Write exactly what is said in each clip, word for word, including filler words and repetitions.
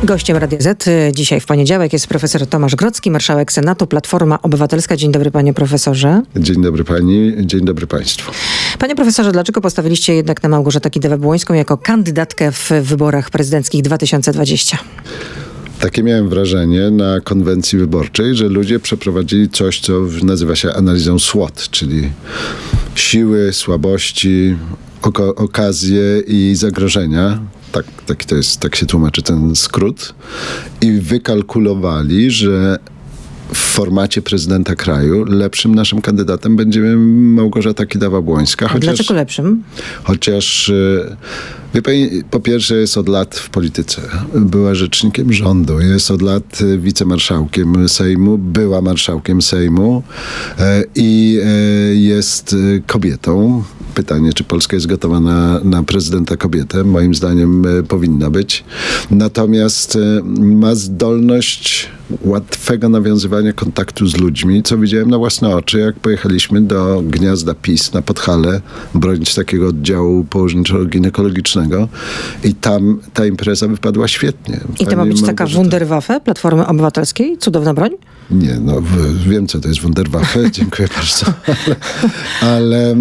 Gościem Radia Z dzisiaj w poniedziałek jest profesor Tomasz Grodzki, marszałek Senatu, Platforma Obywatelska. Dzień dobry, panie profesorze. Dzień dobry pani, dzień dobry państwu. Panie profesorze, dlaczego postawiliście jednak na Małgorzatę Kidawę-Błońską jako kandydatkę w wyborach prezydenckich dwa tysiące dwudziestym? Takie miałem wrażenie na konwencji wyborczej, że ludzie przeprowadzili coś, co nazywa się analizą SWOT, czyli siły, słabości, oko- okazje i zagrożenia. Tak, tak, to jest, tak się tłumaczy ten skrót. I wykalkulowali, że w formacie prezydenta kraju lepszym naszym kandydatem będzie Małgorzata Kidawa-Błońska. Chociaż, dlaczego lepszym? Chociaż, wie pani, po pierwsze jest od lat w polityce. Była rzecznikiem rządu, jest od lat wicemarszałkiem Sejmu, była marszałkiem Sejmu i jest kobietą. Pytanie, czy Polska jest gotowa na, na prezydenta kobietę? Moim zdaniem powinna być. Natomiast ma zdolność łatwego nawiązywania kontaktu z ludźmi, co widziałem na własne oczy, jak pojechaliśmy do Gniazda PiS na Podhale, bronić takiego oddziału położniczo-ginekologicznego i tam ta impreza wypadła świetnie. I to ma być taka Wunderwaffe Platformy Obywatelskiej? Cudowna broń? Nie, no w, wiem, co to jest Wunderwaffe, dziękuję bardzo. Ale, ale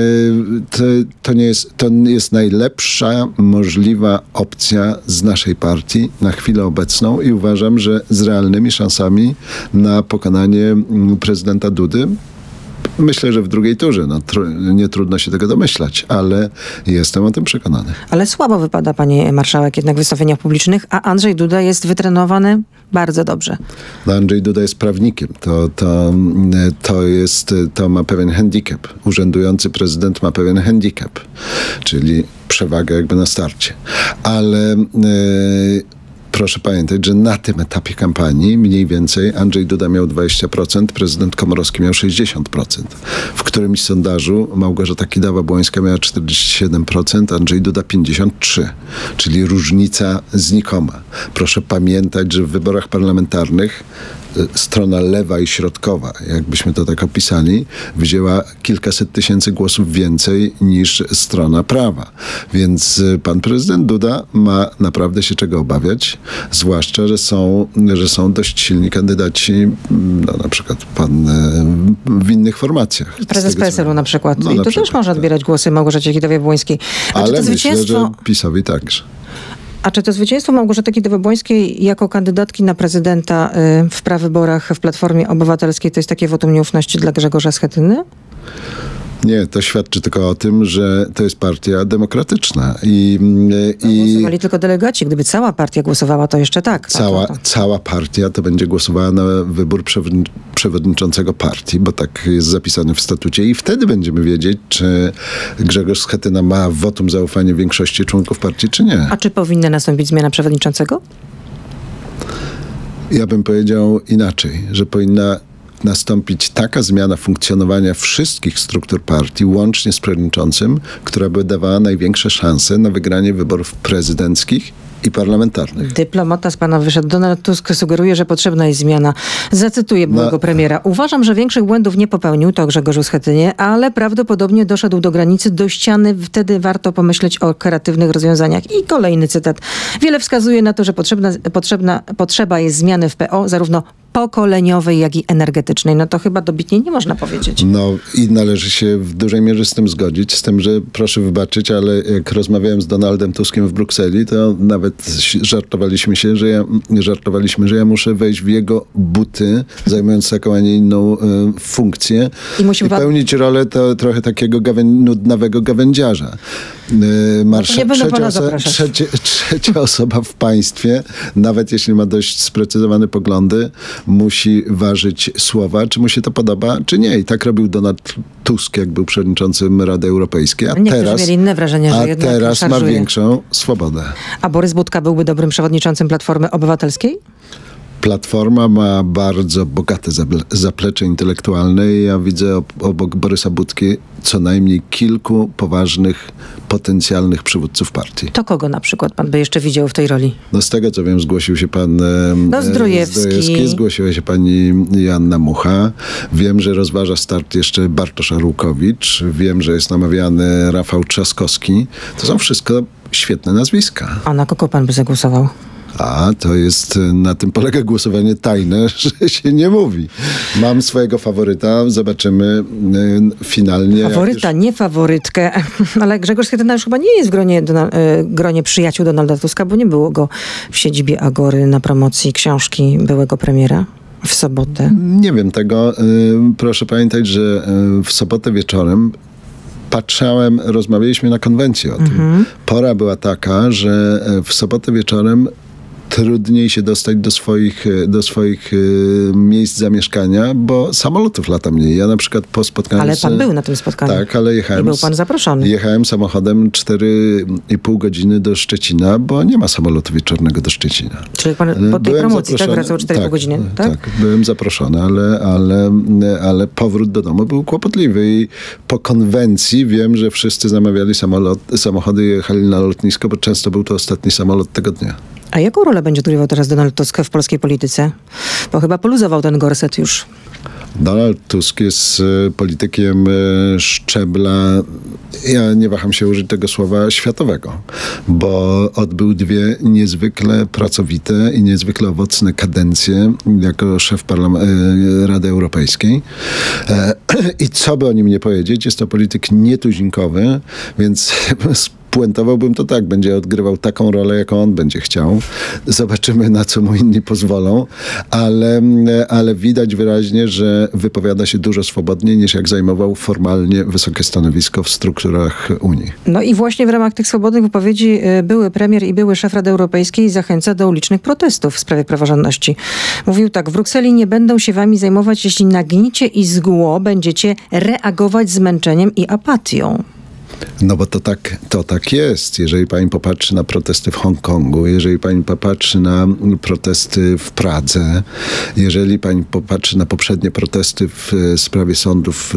to, to, nie jest, to jest najlepsza możliwa opcja z naszej partii na chwilę obecną i uważam, że z realnymi szansami na pokonanie prezydenta Dudy. Myślę, że w drugiej turze. No, tr- nie trudno się tego domyślać, ale jestem o tym przekonany. Ale słabo wypada, pani marszałek, jednak w wystąpieniach publicznych, a Andrzej Duda jest wytrenowany bardzo dobrze. No, Andrzej Duda jest prawnikiem. To, to, to, jest, to ma pewien handicap. Urzędujący prezydent ma pewien handicap, czyli przewagę jakby na starcie. Ale Yy, proszę pamiętać, że na tym etapie kampanii mniej więcej Andrzej Duda miał dwadzieścia procent, prezydent Komorowski miał sześćdziesiąt procent. W którymś sondażu Małgorzata Kidawa-Błońska miała czterdzieści siedem procent, Andrzej Duda pięćdziesiąt trzy procent, czyli różnica znikoma. Proszę pamiętać, że w wyborach parlamentarnych strona lewa i środkowa, jakbyśmy to tak opisali, wzięła kilkaset tysięcy głosów więcej niż strona prawa. Więc pan prezydent Duda ma naprawdę się czego obawiać, zwłaszcza, że są, że są dość silni kandydaci, no, na przykład pan w innych formacjach. Prezes P S L u na przykład. No, I na tu przykład, też może tak. odbierać głosy Małgorzacie Kidawie-Błońskiej. A Ale czy to myślę, zwycięstwo... że PiS-owi także. A czy to zwycięstwo Małgorzaty Kidawy-Błońskiej jako kandydatki na prezydenta y, w prawyborach w Platformie Obywatelskiej to jest takie wotum nieufności dla Grzegorza Schetyny? Nie, to świadczy tylko o tym, że to jest partia demokratyczna. I, i Głosowali tylko delegaci. Gdyby cała partia głosowała, to jeszcze tak. Cała, to, to. cała partia to będzie głosowała na wybór przewod- przewodniczącego partii, bo tak jest zapisane w statucie i wtedy będziemy wiedzieć, czy Grzegorz Schetyna ma wotum zaufania większości członków partii, czy nie. A czy powinna nastąpić zmiana przewodniczącego? Ja bym powiedział inaczej, że powinna nastąpić taka zmiana funkcjonowania wszystkich struktur partii, łącznie z przewodniczącym, która by dawała największe szanse na wygranie wyborów prezydenckich i parlamentarnych. Dyplomata z pana wyszedł. Donald Tusk sugeruje, że potrzebna jest zmiana. Zacytuję byłego no. premiera. Uważam, że większych błędów nie popełnił, to Grzegorzu Schetynie, ale prawdopodobnie doszedł do granicy, do ściany. Wtedy warto pomyśleć o kreatywnych rozwiązaniach. I kolejny cytat. Wiele wskazuje na to, że potrzebna, potrzebna, potrzeba jest zmiany w P O, zarówno pokoleniowej, jak i energetycznej. No to chyba dobitnie nie można powiedzieć. No i należy się w dużej mierze z tym zgodzić, z tym, że proszę wybaczyć, ale jak rozmawiałem z Donaldem Tuskiem w Brukseli, to nawet żartowaliśmy się, że ja, żartowaliśmy, że ja muszę wejść w jego buty, zajmując taką, a nie inną y, funkcję i, i pan... pełnić rolę to, trochę takiego gawę, nudnawego gawędziarza. Y, marsza... no trzecia, oso... trzecie, trzecia osoba w państwie, nawet jeśli ma dość sprecyzowane poglądy, musi ważyć słowa, czy mu się to podoba, czy nie. I tak robił Donald Tusk, jak był przewodniczącym Rady Europejskiej. A Niektórzy teraz, mieli inne wrażenie, że a jednak teraz szarżuje. ma większą swobodę. A Borys Budka byłby dobrym przewodniczącym Platformy Obywatelskiej? Platforma ma bardzo bogate zaplecze intelektualne i ja widzę obok Borysa Budki co najmniej kilku poważnych, potencjalnych przywódców partii. To kogo na przykład pan by jeszcze widział w tej roli? No z tego co wiem, zgłosił się pan no, Zdrojewski. Zdrojewski, zgłosiła się pani Joanna Mucha. Wiem, że rozważa start jeszcze Bartosz Arłukowicz. Wiem, że jest namawiany Rafał Trzaskowski. To są wszystko świetne nazwiska. A na kogo pan by zagłosował? A, to jest, na tym polega głosowanie tajne, że się nie mówi. Mam swojego faworyta, zobaczymy y, finalnie. Faworyta, już... nie faworytkę, ale Grzegorz Schetyna już chyba nie jest w gronie, do, y, gronie przyjaciół Donalda Tuska, bo nie było go w siedzibie Agory na promocji książki byłego premiera w sobotę. Nie wiem tego. Y, proszę pamiętać, że y, w sobotę wieczorem patrzałem, rozmawialiśmy na konwencji o tym. Mhm. Pora była taka, że w sobotę wieczorem trudniej się dostać do swoich, do swoich y, miejsc zamieszkania, bo samolotów lata mniej. Ja na przykład po spotkaniu... Ale pan z, był na tym spotkaniu. Tak, ale jechałem... I był pan zaproszony. Jechałem samochodem cztery i pół godziny do Szczecina, bo nie ma samolotu wieczornego do Szczecina. Czyli pan po tej byłem promocji tak wracał cztery i pół tak, godziny, tak? Tak, byłem zaproszony, ale, ale, ale powrót do domu był kłopotliwy i po konwencji wiem, że wszyscy zamawiali samolot, samochody i jechali na lotnisko, bo często był to ostatni samolot tego dnia. A jaką rolę będzie odgrywał teraz Donald Tusk w polskiej polityce? Bo chyba poluzował ten gorset już. Donald Tusk jest politykiem szczebla, ja nie waham się użyć tego słowa, światowego, bo odbył dwie niezwykle pracowite i niezwykle owocne kadencje jako szef Parlam- Rady Europejskiej. I co by o nim nie powiedzieć, jest to polityk nietuzinkowy, więc puentowałbym to tak, będzie odgrywał taką rolę, jaką on będzie chciał. Zobaczymy, na co mu inni pozwolą, ale, ale widać wyraźnie, że wypowiada się dużo swobodniej, niż jak zajmował formalnie wysokie stanowisko w strukturach Unii. No i właśnie w ramach tych swobodnych wypowiedzi były premier i były szef Rady Europejskiej zachęca do ulicznych protestów w sprawie praworządności. Mówił tak: w Brukseli nie będą się wami zajmować, jeśli nagnicie i zgło będziecie reagować zmęczeniem i apatią. No bo to tak, to tak jest. Jeżeli pani popatrzy na protesty w Hongkongu, jeżeli pani popatrzy na protesty w Pradze, jeżeli pani popatrzy na poprzednie protesty w sprawie sądów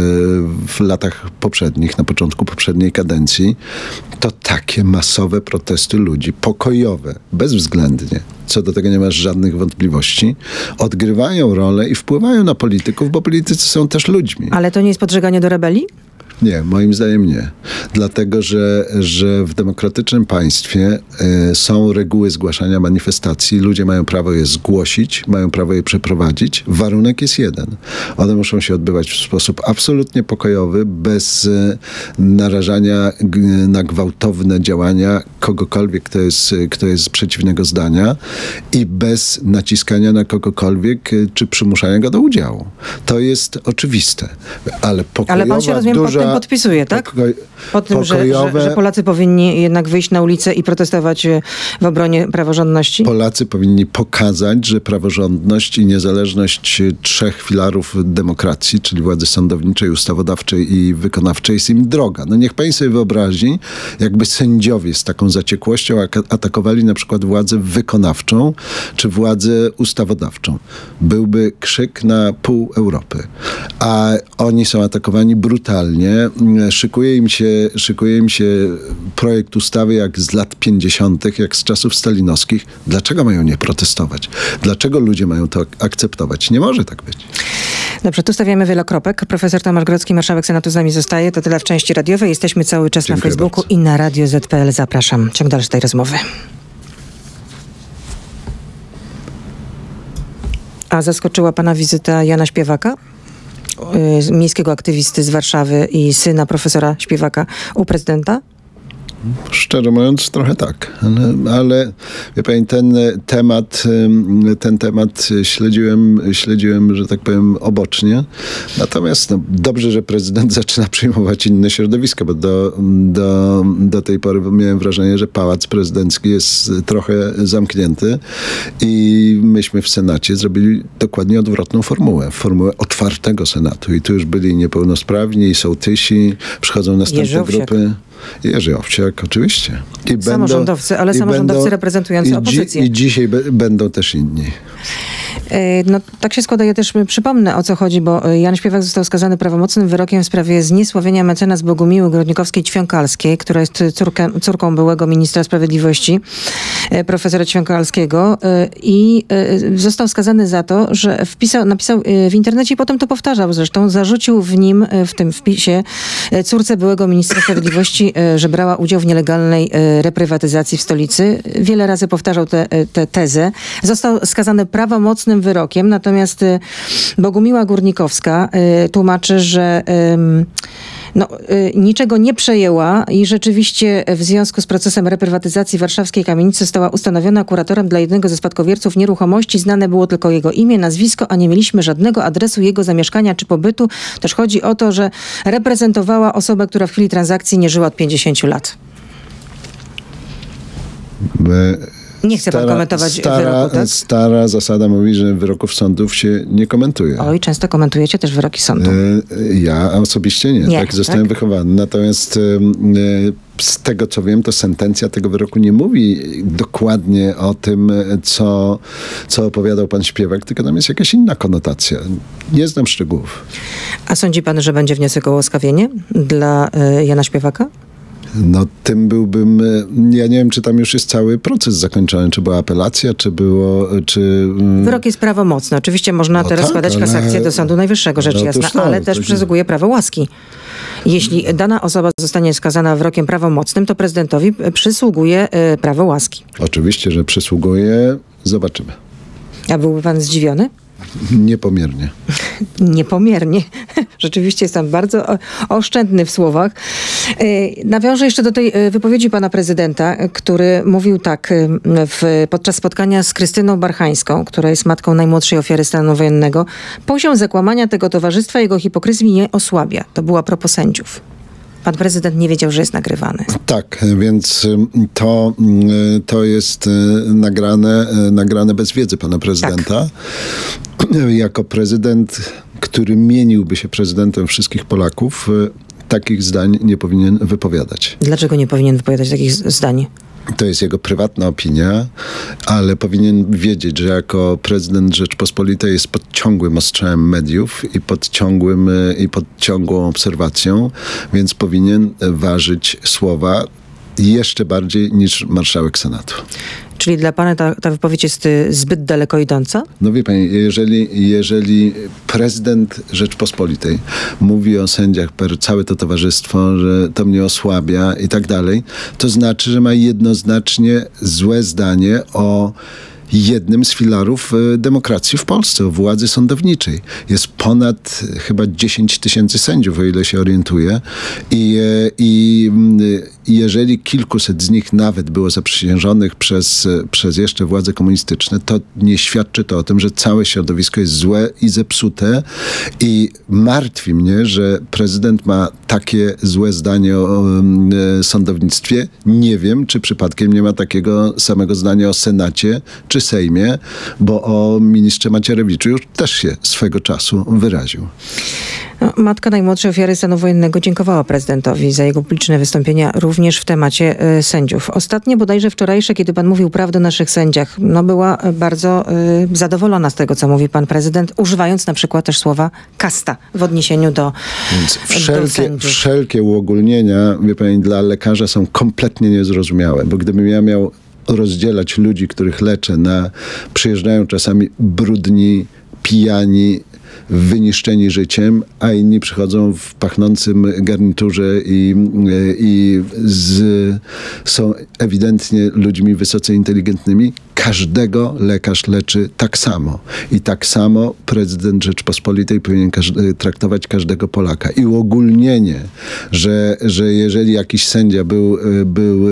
w latach poprzednich, na początku poprzedniej kadencji, to takie masowe protesty ludzi, pokojowe, bezwzględnie, co do tego nie masz żadnych wątpliwości, odgrywają rolę i wpływają na polityków, bo politycy są też ludźmi. Ale to nie jest podżeganie do rebelii? Nie, moim zdaniem nie. Dlatego, że, że w demokratycznym państwie y, są reguły zgłaszania manifestacji. Ludzie mają prawo je zgłosić, mają prawo je przeprowadzić. Warunek jest jeden. One muszą się odbywać w sposób absolutnie pokojowy, bez y, narażania g, na gwałtowne działania kogokolwiek, kto jest, kto jest przeciwnego zdania i bez naciskania na kogokolwiek, y, czy przymuszania go do udziału. To jest oczywiste. Ale pokojowa, Ale pan się, rozumiem, duża... pod tym podpisuje, tak? Pokoj, pod tym, pokojowe... że, że, że Polacy powinni jednak wyjść na ulicę i protestować w obronie praworządności? Polacy powinni pokazać, że praworządność i niezależność trzech filarów demokracji, czyli władzy sądowniczej, ustawodawczej i wykonawczej, jest im droga. No niech pani sobie wyobrazi, jakby sędziowie z taką zaciekłością atakowali na przykład władzę wykonawczą, czy władzę ustawodawczą. Byłby krzyk na pół Europy. A oni są atakowani brutalnie. Szykuje im się, szykuje im się projekt ustawy jak z lat pięćdziesiątych, jak z czasów stalinowskich. Dlaczego mają nie protestować? Dlaczego ludzie mają to akceptować? Nie może tak być. Dobrze, tu stawiamy wiele kropek. Profesor Tomasz Grodzki, marszałek Senatu, z nami zostaje. To tyle w części radiowej. Jesteśmy cały czas Dziękuję na Facebooku bardzo. I na radio zet kropka pe el. Zapraszam. Ciąg dalszy tej rozmowy. A zaskoczyła pana wizyta Jana Śpiewaka, miejskiego aktywisty z Warszawy i syna profesora Śpiewaka, u prezydenta? Szczerze mówiąc, trochę tak, ale, ale wie pani, ten temat, ten temat śledziłem, śledziłem, że tak powiem, obocznie. Natomiast no, dobrze, że prezydent zaczyna przyjmować inne środowiska, bo do, do, do tej pory miałem wrażenie, że pałac prezydencki jest trochę zamknięty i myśmy w Senacie zrobili dokładnie odwrotną formułę. Formułę otwartego Senatu. I tu już byli niepełnosprawni, i sołtysi, przychodzą następne grupy. Jerzy Owsiak, oczywiście. I samorządowcy, będą, ale i samorządowcy będą, reprezentujący i opozycję. Dzi, I dzisiaj b- będą też inni. No tak się składa, ja też przypomnę, o co chodzi, bo Jan Śpiewak został skazany prawomocnym wyrokiem w sprawie zniesławienia mecenas Bogumiły Grodnikowskiej-Ćwiąkalskiej, która jest córkę, córką byłego ministra sprawiedliwości, profesora Ćwiąkalskiego, i został skazany za to, że wpisał, napisał w internecie i potem to powtarzał zresztą, zarzucił w nim, w tym wpisie, córce byłego ministra sprawiedliwości, że brała udział w nielegalnej reprywatyzacji w stolicy. Wiele razy powtarzał tę te, te tezę. Został skazany prawomocnym wyrokiem, natomiast Bogumiła Górnikowska tłumaczy, że no, niczego nie przejęła i rzeczywiście w związku z procesem reprywatyzacji warszawskiej kamienicy została ustanowiona kuratorem dla jednego ze spadkobierców nieruchomości. Znane było tylko jego imię, nazwisko, a nie mieliśmy żadnego adresu jego zamieszkania czy pobytu. Też chodzi o to, że reprezentowała osobę, która w chwili transakcji nie żyła od pięćdziesięciu lat. My... Nie chcę pan komentować stara, wyroku, tak? Stara zasada mówi, że wyroków sądów się nie komentuje. Oj, często komentujecie też wyroki sądu. Ja osobiście nie. nie tak zostałem tak? wychowany. Natomiast z tego, co wiem, to sentencja tego wyroku nie mówi dokładnie o tym, co, co opowiadał pan Śpiewak, tylko tam jest jakaś inna konotacja. Nie znam szczegółów. A sądzi pan, że będzie wniosek o łaskawienie dla Jana Śpiewaka? No tym byłbym, ja nie wiem, czy tam już jest cały proces zakończony, czy była apelacja, czy było, czy... Wyrok jest prawomocny. Oczywiście można no teraz tak, składać ale... kasację do Sądu Najwyższego, rzecz no, jasna, to, ale też tak... przysługuje prawo łaski. Jeśli dana osoba zostanie skazana wyrokiem prawomocnym, to prezydentowi przysługuje y, prawo łaski. Oczywiście, że przysługuje. Zobaczymy. A byłby pan zdziwiony? Niepomiernie. Niepomiernie. Rzeczywiście jest tam bardzo oszczędny w słowach. Nawiążę jeszcze do tej wypowiedzi pana prezydenta, który mówił tak w, podczas spotkania z Krystyną Barchańską, która jest matką najmłodszej ofiary stanu wojennego. Poziom zakłamania tego towarzystwa, jego hipokryzji nie osłabia. To była propos sędziów. Pan prezydent nie wiedział, że jest nagrywany. Tak, więc to, to jest nagrane, nagrane bez wiedzy pana prezydenta. Tak. Jako prezydent, który mieniłby się prezydentem wszystkich Polaków, takich zdań nie powinien wypowiadać. Dlaczego nie powinien wypowiadać takich zdań? To jest jego prywatna opinia, ale powinien wiedzieć, że jako prezydent Rzeczpospolitej jest pod ciągłym ostrzałem mediów i pod, ciągłym, i pod ciągłą obserwacją, więc powinien ważyć słowa jeszcze bardziej niż marszałek Senatu. Czyli dla pana ta, ta wypowiedź jest y, zbyt daleko idąca? No wie pani, jeżeli, jeżeli prezydent Rzeczpospolitej mówi o sędziach per całe to towarzystwo, że to mnie osłabia i tak dalej, to znaczy, że ma jednoznacznie złe zdanie o jednym z filarów demokracji w Polsce, o władzy sądowniczej. Jest ponad chyba dziesięć tysięcy sędziów, o ile się orientuję. I, i, i jeżeli kilkuset z nich nawet było zaprzysiężonych przez, przez jeszcze władze komunistyczne, to nie świadczy to o tym, że całe środowisko jest złe i zepsute. I martwi mnie, że prezydent ma takie złe zdanie o, o sądownictwie. Nie wiem, czy przypadkiem nie ma takiego samego zdania o Senacie, czy Sejmie, bo o ministrze Macierewiczu już też się swego czasu wyraził. No, matka najmłodszej ofiary stanu wojennego dziękowała prezydentowi za jego publiczne wystąpienia również w temacie y, sędziów. Ostatnie, bodajże wczorajsze, kiedy pan mówił prawdę o naszych sędziach, no była bardzo y, zadowolona z tego, co mówi pan prezydent, używając na przykład też słowa kasta w odniesieniu do, Więc wszelkie, do sędziów. Wszelkie uogólnienia, wie pani, dla lekarza są kompletnie niezrozumiałe, bo gdybym ja miał rozdzielać ludzi, których leczę, na przyjeżdżają czasami brudni, pijani, wyniszczeni życiem, a inni przychodzą w pachnącym garniturze i, i z, są ewidentnie ludźmi wysoce inteligentnymi. Każdego lekarz leczy tak samo. I tak samo prezydent Rzeczpospolitej powinien każdy, traktować każdego Polaka. I uogólnienie, że, że jeżeli jakiś sędzia był, był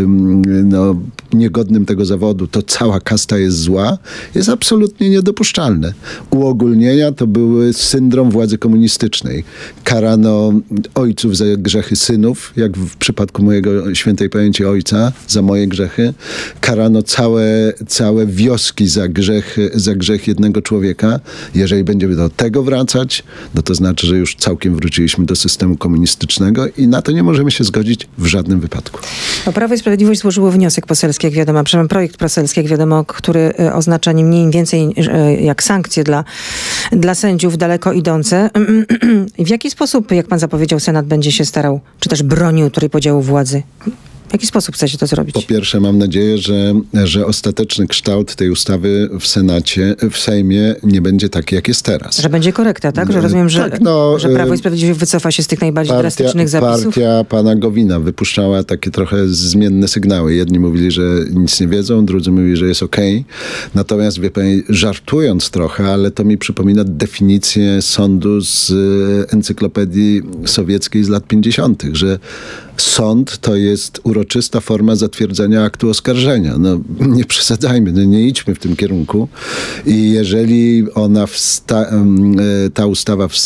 no, niegodnym tego zawodu, to cała kasta jest zła, jest absolutnie niedopuszczalne. Uogólnienia to był syndrom władzy komunistycznej. Karano ojców za grzechy synów, jak w przypadku mojego świętej pamięci ojca, za moje grzechy. Karano całe całe, całe wioski za grzech, za grzech jednego człowieka. Jeżeli będziemy do tego wracać, no to znaczy, że już całkiem wróciliśmy do systemu komunistycznego i na to nie możemy się zgodzić w żadnym wypadku. No, Prawo i Sprawiedliwość złożyło wniosek poselski, jak wiadomo, przepraszam, projekt poselski, jak wiadomo, który oznacza nie mniej więcej jak sankcje dla, dla sędziów daleko idące. W jaki sposób, jak pan zapowiedział, Senat będzie się starał, czy też bronił trójpodziału władzy? W jaki sposób chcecie to zrobić? Po pierwsze, mam nadzieję, że, że ostateczny kształt tej ustawy w Senacie, w Sejmie nie będzie taki, jak jest teraz. Że będzie korekta, tak? Że rozumiem, że, tak, no, że Prawo i Sprawiedliwość wycofa się z tych najbardziej partia, drastycznych zapisów? Partia pana Gowina wypuszczała takie trochę zmienne sygnały. Jedni mówili, że nic nie wiedzą, drudzy mówili, że jest okej. Okay. Natomiast, wie pani, żartując trochę, ale to mi przypomina definicję sądu z encyklopedii sowieckiej z lat pięćdziesiątych, że sąd to jest uroczysta forma zatwierdzenia aktu oskarżenia. No, nie przesadzajmy, no, nie idźmy w tym kierunku. I jeżeli ona wsta- ta ustawa w,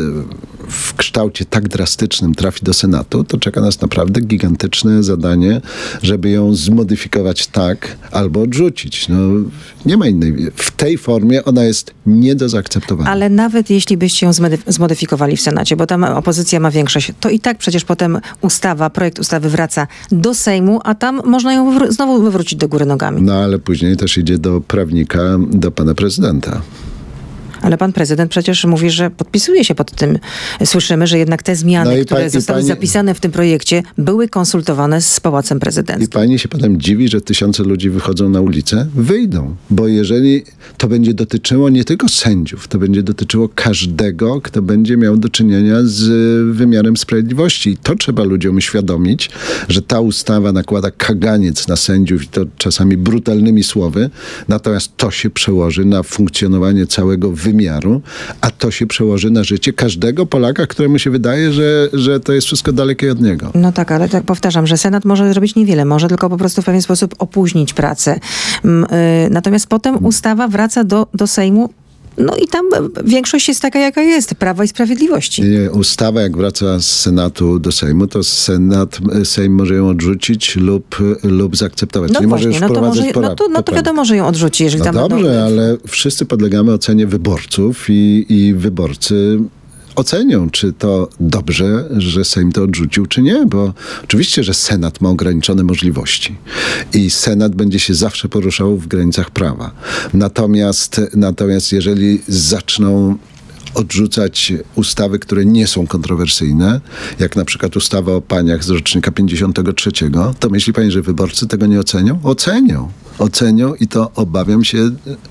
w kształcie tak drastycznym trafi do Senatu, to czeka nas naprawdę gigantyczne zadanie, żeby ją zmodyfikować tak albo odrzucić. No, nie ma innej. W tej formie ona jest nie do zaakceptowania. Ale nawet jeśli byście ją zmodyfikowali w Senacie, bo tam opozycja ma większość, to i tak przecież potem ustawa, projekt ustawy wraca do Sejmu, a tam można ją wywr- znowu wywrócić do góry nogami. No ale później też idzie do prawnika, do pana prezydenta. Ale pan prezydent przecież mówi, że podpisuje się pod tym. Słyszymy, że jednak te zmiany, no które pa- zostały pani... zapisane w tym projekcie, były konsultowane z Pałacem Prezydenckim. I pani się potem dziwi, że tysiące ludzi wychodzą na ulicę? Wyjdą. Bo jeżeli to będzie dotyczyło nie tylko sędziów, to będzie dotyczyło każdego, kto będzie miał do czynienia z wymiarem sprawiedliwości. I to trzeba ludziom uświadomić, że ta ustawa nakłada kaganiec na sędziów i to czasami brutalnymi słowy, natomiast to się przełoży na funkcjonowanie całego wymiaru wymiaru, a to się przełoży na życie każdego Polaka, któremu się wydaje, że, że to jest wszystko dalekie od niego. No tak, ale tak powtarzam, że Senat może zrobić niewiele, może tylko po prostu w pewien sposób opóźnić pracę. Natomiast potem ustawa wraca do, do Sejmu. No i tam większość jest taka, jaka jest. Prawa i Sprawiedliwości. Nie, ustawa jak wraca z Senatu do Sejmu, to Senat, Sejm może ją odrzucić lub, lub zaakceptować. No nie właśnie, może już no to, może, pora- no to, no to wiadomo, że ją odrzuci. Jeżeli no tam dobrze, będą... ale wszyscy podlegamy ocenie wyborców i, i wyborcy ocenią, czy to dobrze, że Sejm to odrzucił, czy nie, bo oczywiście, że Senat ma ograniczone możliwości i Senat będzie się zawsze poruszał w granicach prawa. Natomiast, natomiast jeżeli zaczną odrzucać ustawy, które nie są kontrowersyjne, jak na przykład ustawa o paniach z rocznika pięćdziesiątego trzeciego, to myśli pani, że wyborcy tego nie ocenią? Ocenią. Ocenią i to obawiam się,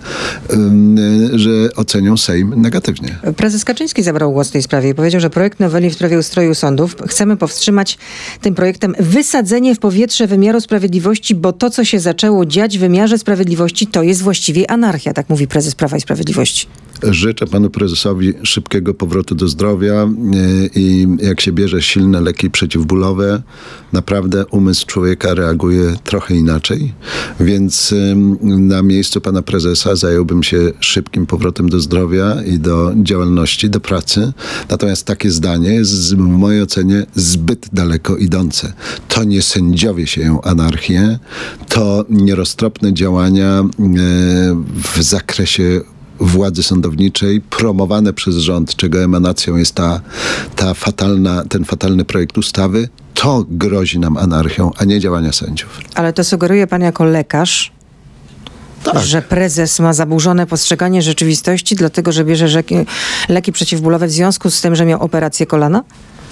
że ocenią Sejm negatywnie. Prezes Kaczyński zabrał głos w tej sprawie i powiedział, że projekt noweli w sprawie ustroju sądów chcemy powstrzymać tym projektem wysadzenie w powietrze wymiaru sprawiedliwości, bo to, co się zaczęło dziać w wymiarze sprawiedliwości, to jest właściwie anarchia, tak mówi prezes Prawa i Sprawiedliwości. Życzę panu prezesowi szybkiego powrotu do zdrowia i jak się bierze silne leki przeciwbólowe, naprawdę umysł człowieka reaguje trochę inaczej, więc na miejscu pana prezesa zająłbym się szybkim powrotem do zdrowia i do działalności, do pracy. Natomiast takie zdanie jest w mojej ocenie zbyt daleko idące. To nie sędziowie sieją anarchię, to nieroztropne działania w zakresie władzy sądowniczej promowane przez rząd, czego emanacją jest ta, ta fatalna, ten fatalny projekt ustawy, to grozi nam anarchią, a nie działania sędziów. Ale to sugeruje pan jako lekarz, tak, że prezes ma zaburzone postrzeganie rzeczywistości, dlatego że bierze rzeki, leki przeciwbólowe w związku z tym, że miał operację kolana?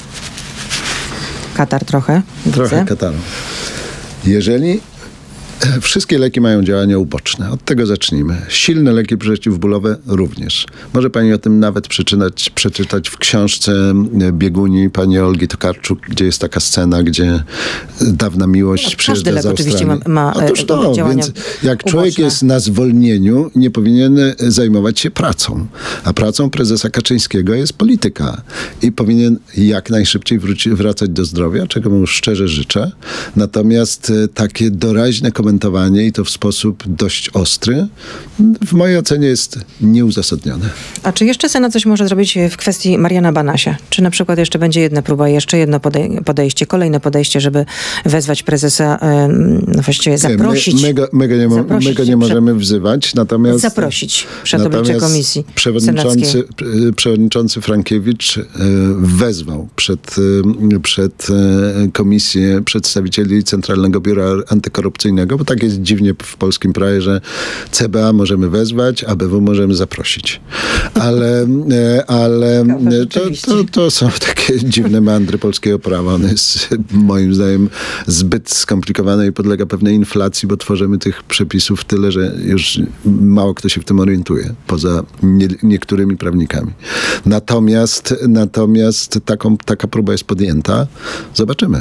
Katar trochę. Trochę widzę. kataru. Jeżeli wszystkie leki mają działania uboczne. Od tego zacznijmy. Silne leki przeciwbólowe również. Może pani o tym nawet przeczytać, przeczytać w książce Bieguni pani Olgi Tokarczuk, gdzie jest taka scena, gdzie dawna miłość no, przyjeżdża lek z Australii. oczywiście ma, ma Otóż to, działania więc jak człowiek uboczne. jest na zwolnieniu, nie powinien zajmować się pracą. A pracą prezesa Kaczyńskiego jest polityka. I powinien jak najszybciej wróci, wracać do zdrowia, czego mu szczerze życzę. Natomiast takie doraźne komentarze argumentowanie i to w sposób dość ostry, w mojej ocenie jest nieuzasadnione. A czy jeszcze Senat coś może zrobić w kwestii Mariana Banasia? Czy na przykład jeszcze będzie jedna próba, jeszcze jedno podej- podejście, kolejne podejście, żeby wezwać prezesa, no właściwie zaprosić. My, my, go, my, go, nie, zaprosić my go nie możemy wzywać, natomiast... Zaprosić przed oblicze komisji przewodniczący, przewodniczący Frankiewicz wezwał przed, przed komisję przedstawicieli Centralnego Biura Antykorupcyjnego, bo tak jest dziwnie w polskim prawie, że C B A możemy wezwać, a B W możemy zaprosić. Ale, ale to, to, to są takie dziwne meandry polskiego prawa. Ono jest moim zdaniem zbyt skomplikowane i podlega pewnej inflacji, bo tworzymy tych przepisów tyle, że już mało kto się w tym orientuje, poza nie, niektórymi prawnikami. Natomiast, natomiast taką, taka próba jest podjęta. Zobaczymy.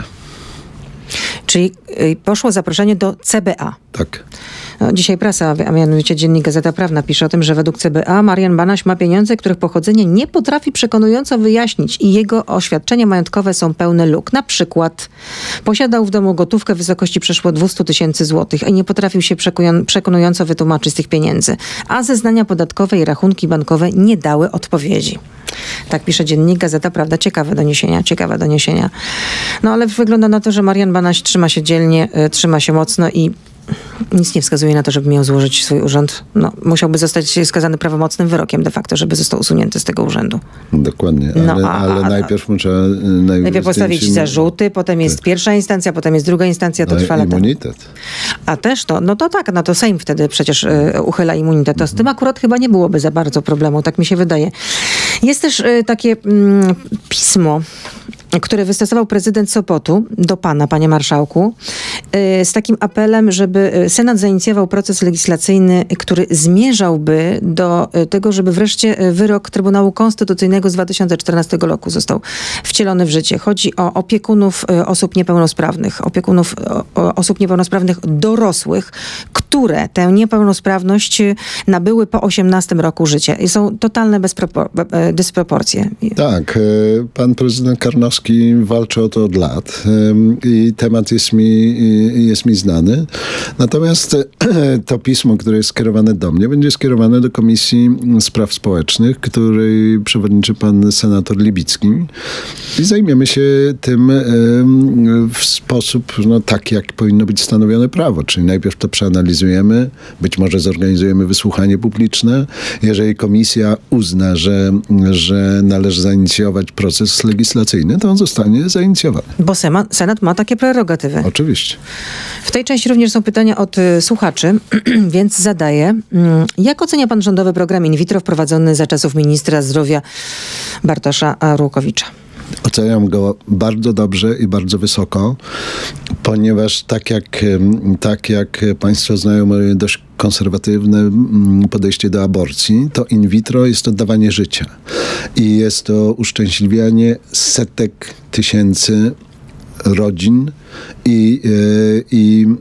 Czyli poszło zaproszenie do C B A. Tak. No, dzisiaj prasa, a mianowicie dziennik Gazeta Prawna pisze o tym, że według C B A Marian Banaś ma pieniądze, których pochodzenie nie potrafi przekonująco wyjaśnić i jego oświadczenia majątkowe są pełne luk. Na przykład posiadał w domu gotówkę w wysokości przeszło dwieście tysięcy złotych i nie potrafił się przekonująco wytłumaczyć z tych pieniędzy. A zeznania podatkowe i rachunki bankowe nie dały odpowiedzi. Tak pisze dziennik Gazeta Prawda. Ciekawe doniesienia, ciekawe doniesienia. No ale wygląda na to, że Marian Banaś trzyma się dzielnie, y, trzyma się mocno i nic nie wskazuje na to, żeby miał złożyć swój urząd. No, musiałby zostać skazany prawomocnym wyrokiem de facto, żeby został usunięty z tego urzędu. Dokładnie, ale, no, a, ale a, najpierw muszę... Najpierw, najpierw postawić zdjęcie... zarzuty, potem jest tak. pierwsza instancja, potem jest druga instancja, to no trwa lata. Immunitet. A też to, no to tak, no to Sejm wtedy przecież y, uchyla immunitet. To mhm. z tym akurat chyba nie byłoby za bardzo problemu, tak mi się wydaje. Jest też y, takie y, pismo, które wystosował prezydent Sopotu do pana, panie marszałku, z takim apelem, żeby Senat zainicjował proces legislacyjny, który zmierzałby do tego, żeby wreszcie wyrok Trybunału Konstytucyjnego z dwa tysiące czternastego roku został wcielony w życie. Chodzi o opiekunów osób niepełnosprawnych, opiekunów osób niepełnosprawnych dorosłych, które tę niepełnosprawność nabyły po osiemnastym roku życia. I są totalne bezpropor- dysproporcje. Tak, pan prezydent Karnowski walczy o to od lat i temat jest mi, jest mi znany. Natomiast to pismo, które jest skierowane do mnie, będzie skierowane do Komisji Spraw Społecznych, której przewodniczy pan senator Libicki i zajmiemy się tym w sposób no, taki, jak powinno być stanowione prawo. Czyli najpierw to przeanalizujemy, być może zorganizujemy wysłuchanie publiczne. Jeżeli komisja uzna, że, że należy zainicjować proces legislacyjny, to on zostanie zainicjowany. Bo Senat, Senat ma takie prerogatywy. Oczywiście. W tej części również są pytania od y, słuchaczy, więc zadaję. Jak ocenia pan rządowy program in vitro wprowadzony za czasów ministra zdrowia Bartosza Arłukowicza? Oceniam go bardzo dobrze i bardzo wysoko, ponieważ tak jak, tak jak państwo znają moje dość konserwatywne podejście do aborcji, to in vitro jest to dawanie życia. I jest to uszczęśliwianie setek tysięcy rodzin i, i, i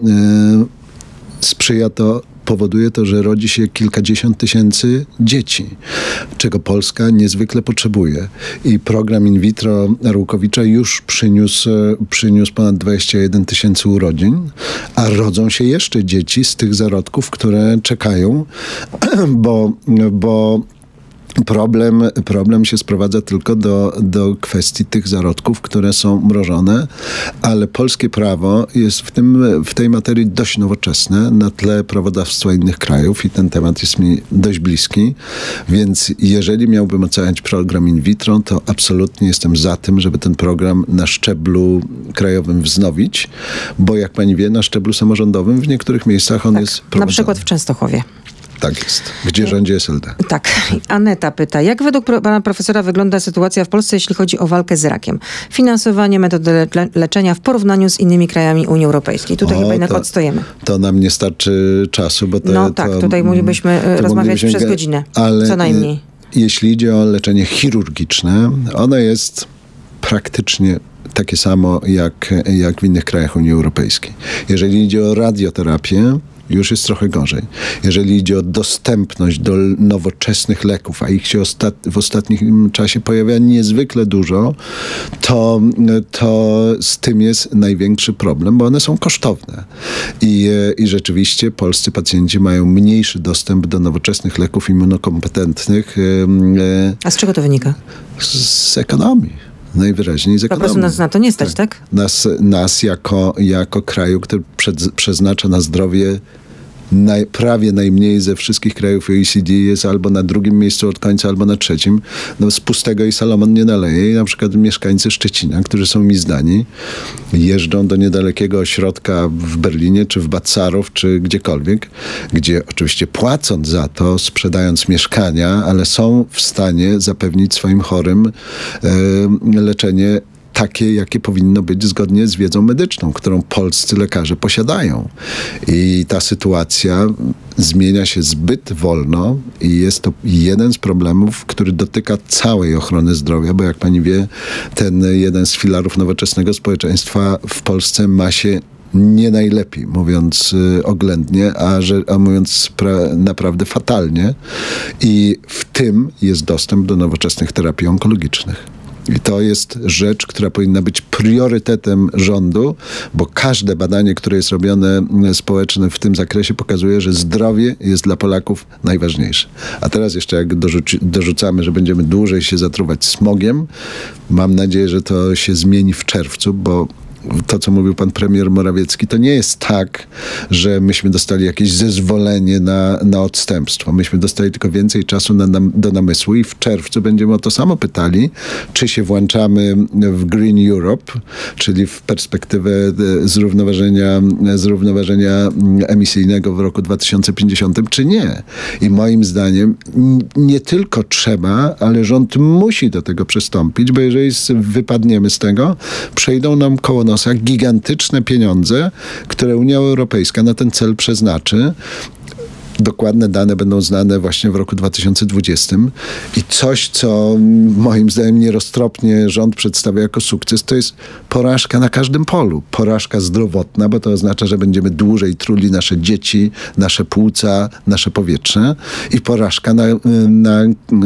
sprzyja to powoduje to, że rodzi się kilkadziesiąt tysięcy dzieci, czego Polska niezwykle potrzebuje. I program in vitro Arłukowicza już przyniósł, przyniósł ponad dwadzieścia jeden tysięcy urodzin, a rodzą się jeszcze dzieci z tych zarodków, które czekają, bo, bo Problem, problem się sprowadza tylko do, do kwestii tych zarodków, które są mrożone, ale polskie prawo jest w, tym, w tej materii dość nowoczesne na tle prawodawstwa innych krajów i ten temat jest mi dość bliski, więc jeżeli miałbym oceniać program in vitro, to absolutnie jestem za tym, żeby ten program na szczeblu krajowym wznowić, bo jak pani wie, na szczeblu samorządowym w niektórych miejscach on tak, jest prowadzony. Na przykład w Częstochowie. Tak jest. Gdzie rządzi S L D. Tak. Aneta pyta, jak według pro, pana profesora wygląda sytuacja w Polsce, jeśli chodzi o walkę z rakiem? Finansowanie, metody le- leczenia w porównaniu z innymi krajami Unii Europejskiej. Tutaj o, chyba jednak to, odstojemy. To nam nie starczy czasu, bo to... No tak, to, tutaj moglibyśmy rozmawiać moglibyśmy, przez godzinę. Ale co najmniej. Jeśli idzie o leczenie chirurgiczne, ono jest praktycznie takie samo jak, jak w innych krajach Unii Europejskiej. Jeżeli idzie o radioterapię, już jest trochę gorzej. Jeżeli idzie o dostępność do nowoczesnych leków, a ich się ostat w ostatnim czasie pojawia niezwykle dużo, to, to z tym jest największy problem, bo one są kosztowne. I, i rzeczywiście polscy pacjenci mają mniejszy dostęp do nowoczesnych leków immunokompetentnych. A z czego to wynika? Z ekonomii. Najwyraźniej z ekonomii. Po prostu nas na to nie stać, tak? tak? Nas, nas jako, jako kraju, który przed, przeznacza na zdrowie naj, prawie najmniej ze wszystkich krajów O E C D, jest albo na drugim miejscu od końca, albo na trzecim. No, z pustego i Salomon nie naleje. I na przykład mieszkańcy Szczecina, którzy są mi zdani, jeżdżą do niedalekiego ośrodka w Berlinie, czy w Bacarów, czy gdziekolwiek, gdzie oczywiście płacąc za to, sprzedając mieszkania, ale są w stanie zapewnić swoim chorym e, leczenie takie, jakie powinno być zgodnie z wiedzą medyczną, którą polscy lekarze posiadają. I ta sytuacja zmienia się zbyt wolno i jest to jeden z problemów, który dotyka całej ochrony zdrowia, bo jak pani wie, ten jeden z filarów nowoczesnego społeczeństwa w Polsce ma się nie najlepiej, mówiąc y, oględnie, a, że, a mówiąc pra- naprawdę fatalnie. I w tym jest dostęp do nowoczesnych terapii onkologicznych. I to jest rzecz, która powinna być priorytetem rządu, bo każde badanie, które jest robione społeczne w tym zakresie, pokazuje, że zdrowie jest dla Polaków najważniejsze. A teraz jeszcze jak dorzuci, dorzucamy, że będziemy dłużej się zatruwać smogiem, mam nadzieję, że to się zmieni w czerwcu, bo to, co mówił pan premier Morawiecki, to nie jest tak, że myśmy dostali jakieś zezwolenie na, na odstępstwo. Myśmy dostali tylko więcej czasu na, na, do namysłu i w czerwcu będziemy o to samo pytali, czy się włączamy w Green Europe, czyli w perspektywę zrównoważenia, zrównoważenia emisyjnego w roku dwa tysiące pięćdziesiątym, czy nie. I moim zdaniem nie tylko trzeba, ale rząd musi do tego przystąpić, bo jeżeli wypadniemy z tego, przejdą nam koło nosa gigantyczne pieniądze, które Unia Europejska na ten cel przeznaczy. Dokładne dane będą znane właśnie w roku dwa tysiące dwudziestym i coś, co moim zdaniem nieroztropnie rząd przedstawia jako sukces, to jest porażka na każdym polu. Porażka zdrowotna, bo to oznacza, że będziemy dłużej truli nasze dzieci, nasze płuca, nasze powietrze i porażka na, na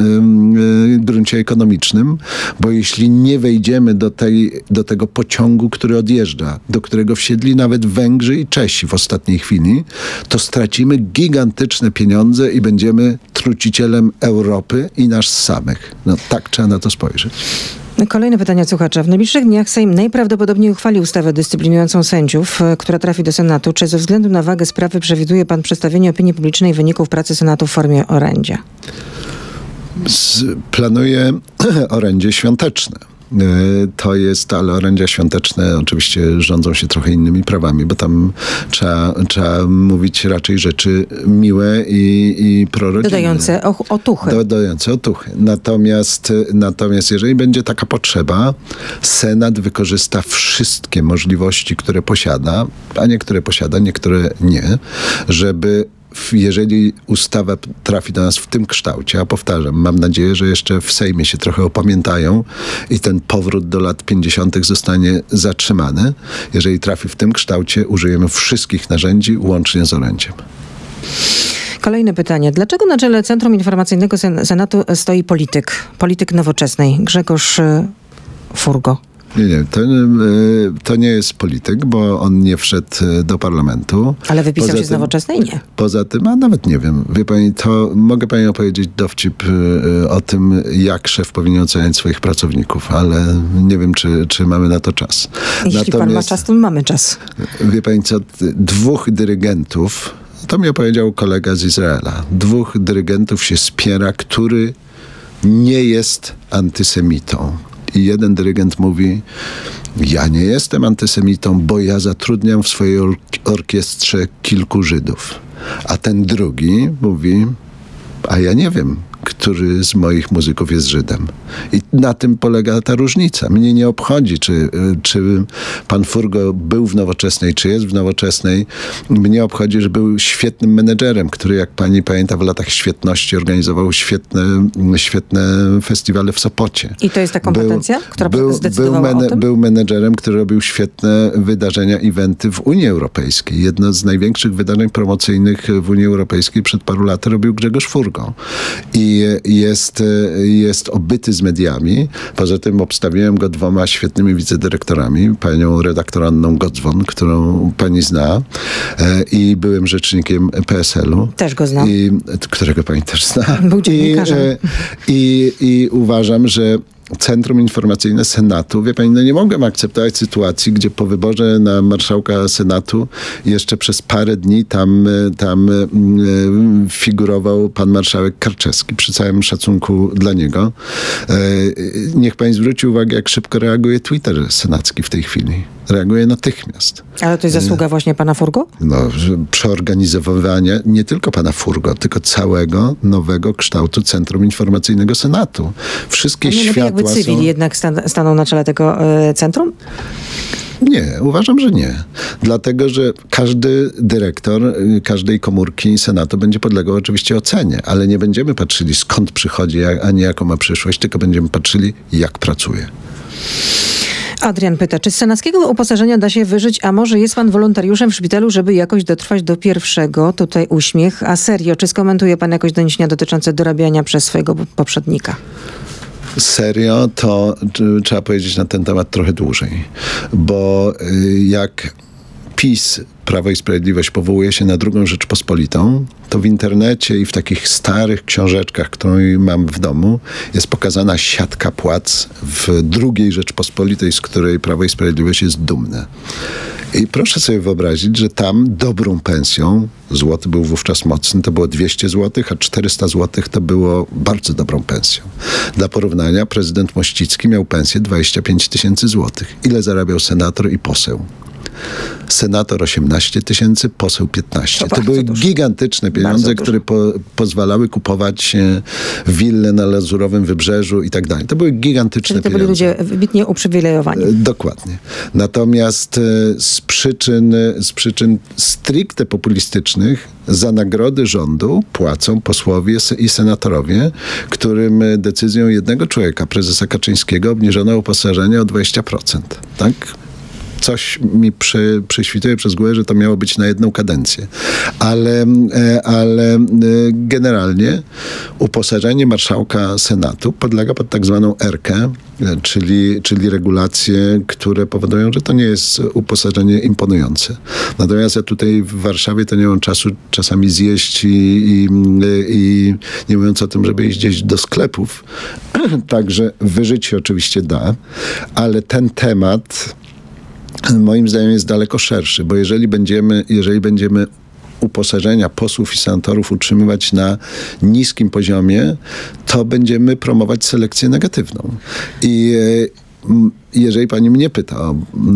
gruncie ekonomicznym, bo jeśli nie wejdziemy do, tej, do tego pociągu, który odjeżdża, do którego wsiedli nawet Węgrzy i Czesi w ostatniej chwili, to stracimy gigantyczne pieniądze i będziemy trucicielem Europy i nas samych. No tak trzeba na to spojrzeć. Kolejne pytanie od słuchacza. W najbliższych dniach Sejm najprawdopodobniej uchwali ustawę dyscyplinującą sędziów, która trafi do Senatu. Czy ze względu na wagę sprawy przewiduje pan przedstawienie opinii publicznej wyników pracy Senatu w formie orędzia? Z, planuję orędzie świąteczne. To jest, ale orędzia świąteczne oczywiście rządzą się trochę innymi prawami, bo tam trzeba, trzeba mówić raczej rzeczy miłe i, i prorodzinne. Dodające otuchy. Dodające otuchy. Natomiast, natomiast jeżeli będzie taka potrzeba, Senat wykorzysta wszystkie możliwości, które posiada, a niektóre posiada, niektóre nie, żeby jeżeli ustawa trafi do nas w tym kształcie, a powtarzam, mam nadzieję, że jeszcze w Sejmie się trochę opamiętają i ten powrót do lat pięćdziesiątych zostanie zatrzymany. Jeżeli trafi w tym kształcie, użyjemy wszystkich narzędzi, łącznie z orędziem. Kolejne pytanie. Dlaczego na czele Centrum Informacyjnego Senatu stoi polityk? Polityk nowoczesnej. Grzegorz Furgo. Nie, nie, to, to nie jest polityk, bo on nie wszedł do parlamentu. Ale wypisał poza się z tym, Nowoczesnej? Nie. Poza tym, a nawet nie wiem, wie pani, to mogę pani opowiedzieć dowcip o tym, jak szef powinien oceniać swoich pracowników, ale nie wiem, czy, czy mamy na to czas. Jeśli Natomiast, pan ma czas, to mamy czas. Wie pani co, dwóch dyrygentów, to mi opowiedział kolega z Izraela, dwóch dyrygentów się spiera, który nie jest antysemitą. I jeden dyrygent mówi, ja nie jestem antysemitą, bo ja zatrudniam w swojej or- orkiestrze kilku Żydów. A ten drugi mówi, a ja nie wiem, który z moich muzyków jest Żydem. I na tym polega ta różnica. Mnie nie obchodzi, czy, czy pan Furgo był w Nowoczesnej, czy jest w Nowoczesnej. Mnie obchodzi, że był świetnym menedżerem, który, jak pani pamięta, w latach świetności organizował świetne, świetne festiwale w Sopocie. I to jest ta kompetencja, był, która był, zdecydowała był, o tym? Był menedżerem, który robił świetne wydarzenia, eventy w Unii Europejskiej. Jedno z największych wydarzeń promocyjnych w Unii Europejskiej przed paru laty robił Grzegorz Furgo. I jest, jest obyty z mediami. Poza tym obstawiłem go dwoma świetnymi wicedyrektorami. Panią redaktor Anną Godzwon, którą pani zna, i byłym rzecznikiem P S L-u. Też go znam. I, którego pani też zna. Był dziennikarzem. I, i, I uważam, że Centrum Informacyjne Senatu, wie pani, no nie mogłem akceptować sytuacji, gdzie po wyborze na marszałka Senatu jeszcze przez parę dni tam, tam e, figurował pan marszałek Karczewski, przy całym szacunku dla niego. E, niech pani zwróci uwagę, jak szybko reaguje Twitter senacki w tej chwili. Reaguje natychmiast. Ale to jest zasługa właśnie pana Furgo? No, przeorganizowywania nie tylko pana Furgo, tylko całego nowego kształtu Centrum Informacyjnego Senatu. Wszystkie A nie lepiej, światła jakby cywil są... jednak stan- stanął na czele tego y, centrum? Nie, uważam, że nie. Dlatego, że każdy dyrektor y, każdej komórki Senatu będzie podlegał oczywiście ocenie, ale nie będziemy patrzyli, skąd przychodzi, a nie jaką ma przyszłość, tylko będziemy patrzyli, jak pracuje. Adrian pyta, czy z senackiego uposażenia da się wyżyć, a może jest pan wolontariuszem w szpitalu, żeby jakoś dotrwać do pierwszego? Tutaj uśmiech. A serio, czy skomentuje pan jakoś doniesienia dotyczące dorabiania przez swojego poprzednika? Serio, to t- trzeba powiedzieć na ten temat trochę dłużej. Bo y, jak PiS, Prawo i Sprawiedliwość, powołuje się na drugą Rzeczpospolitą, to w internecie i w takich starych książeczkach, którą mam w domu, jest pokazana siatka płac w drugiej Rzeczpospolitej, z której Prawo i Sprawiedliwość jest dumne. I proszę sobie wyobrazić, że tam dobrą pensją, złoty był wówczas mocny, to było dwieście złotych, a czterysta złotych to było bardzo dobrą pensją. Dla porównania, prezydent Mościcki miał pensję dwadzieścia pięć tysięcy złotych. Ile zarabiał senator i poseł? Senator osiemnaście tysięcy, poseł piętnaście. To, to były dużo. Gigantyczne pieniądze, które po, pozwalały kupować wille na Lazurowym Wybrzeżu i tak dalej. To były gigantyczne Czyli to pieniądze. byli ludzie wybitnie uprzywilejowani. Dokładnie. Natomiast z przyczyn, z przyczyn stricte populistycznych za nagrody rządu płacą posłowie i senatorowie, którym decyzją jednego człowieka, prezesa Kaczyńskiego, obniżono uposażenie o dwadzieścia procent. Tak? Coś mi przy, przyśwituje przez głowę, że to miało być na jedną kadencję. Ale, ale generalnie uposażenie marszałka Senatu podlega pod tak zwaną erkę, czyli, czyli regulacje, które powodują, że to nie jest uposażenie imponujące. Natomiast ja tutaj w Warszawie to nie mam czasu czasami zjeść i, i, i nie mówiąc o tym, żeby iść gdzieś do sklepów. Także wyżyć się oczywiście da, ale ten temat moim zdaniem jest daleko szerszy, bo jeżeli będziemy, jeżeli będziemy uposażenia posłów i senatorów utrzymywać na niskim poziomie, to będziemy promować selekcję negatywną. I jeżeli pani mnie pyta o,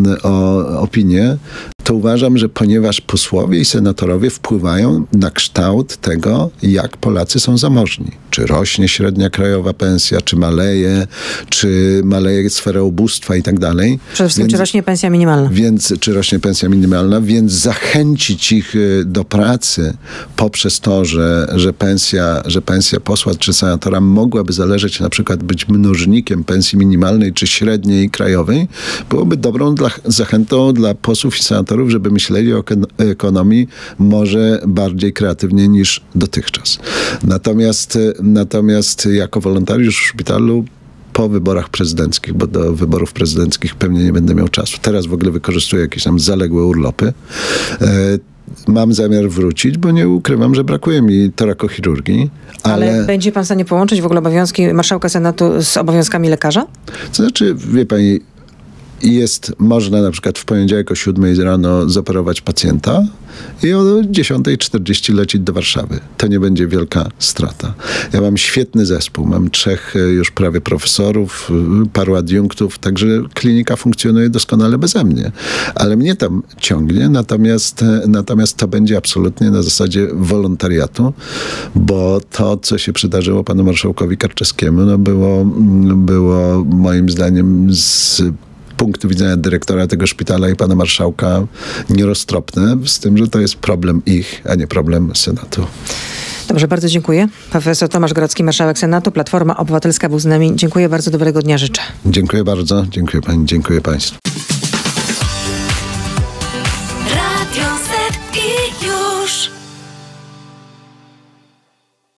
o opinię, to uważam, że ponieważ posłowie i senatorowie wpływają na kształt tego, jak Polacy są zamożni. Czy rośnie średnia krajowa pensja, czy maleje, czy maleje sfera ubóstwa i tak dalej. Przede wszystkim, czy rośnie pensja minimalna. Więc, czy rośnie pensja minimalna, więc zachęcić ich do pracy poprzez to, że, że, pensja, że pensja posła czy senatora mogłaby zależeć, na przykład być mnożnikiem pensji minimalnej czy średniej krajowej, byłoby dobrą dla, zachętą dla posłów i senatorów, żeby myśleli o ekonomii może bardziej kreatywnie niż dotychczas. Natomiast, natomiast jako wolontariusz w szpitalu po wyborach prezydenckich, bo do wyborów prezydenckich pewnie nie będę miał czasu. Teraz w ogóle wykorzystuję jakieś tam zaległe urlopy. E, Mam zamiar wrócić, bo nie ukrywam, że brakuje mi torakochirurgii. Ale... ale będzie pan w stanie połączyć w ogóle obowiązki marszałka Senatu z obowiązkami lekarza? To znaczy, wie pani, I jest, można na przykład w poniedziałek o siódmej rano zoperować pacjenta i o dziesiątej czterdzieści lecieć do Warszawy. To nie będzie wielka strata. Ja mam świetny zespół. Mam trzech już prawie profesorów, paru adiunktów, także klinika funkcjonuje doskonale beze mnie. Ale mnie tam ciągnie, natomiast, natomiast to będzie absolutnie na zasadzie wolontariatu, bo to, co się przydarzyło panu marszałkowi Karczewskiemu, no było, było moim zdaniem z punktu widzenia dyrektora tego szpitala i pana marszałka nieroztropne, z tym, że to jest problem ich, a nie problem Senatu. Dobrze, bardzo dziękuję. Profesor Tomasz Grodzki, marszałek Senatu, Platforma Obywatelska był z nami. Dziękuję bardzo, dobrego dnia życzę. Dziękuję bardzo, dziękuję pani, dziękuję państwu.